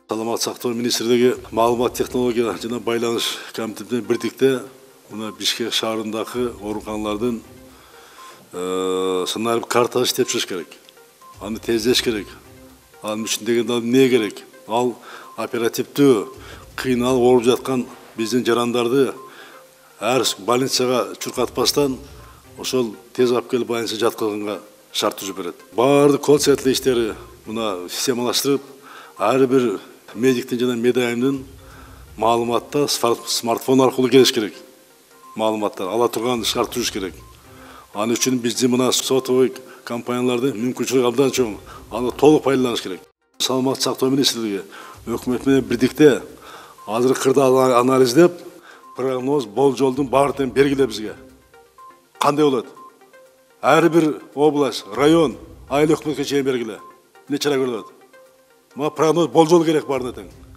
Саламат сактоо министрлиги маалымат технология жана байланыш комитетинен бирдикте мына Бишкек шаарындагы ооруканалардын сценарий картасы иштеп чыгыш керек. Аны тездеш керек. Анын үчүн дегенде эмне керек? Ал оперативдүү кыйналып ооруп жаткан биздин жарандарды ар больницага чуркатпастан ошол тез алып келип больницага жаткызганга шарт түзүп берет. Баардык кол центр иштери мына системалаштырып, ар бир медиктин жана медайымдын маалыматта смартфон аркылуу келиш керек. Маалыматтар ала турган шарт түзүш керек. Аны үчүн биздин мына сотовый компаниялардын мүмкүнчүлүгү абдан чоң. Аны толук пайдаланыш керек. Саламат сактоо министрлиги өкмөт менен бирдикте азыркы кырда анализдеп, прогноз, болжолдун баардыгын бергиле бизге. Кандай болот? Ар бир область, район, айыл өкмөткө чейин бергиле. Эмне чара көрүлөт? Ма прогноз, болжол керек баарына тең.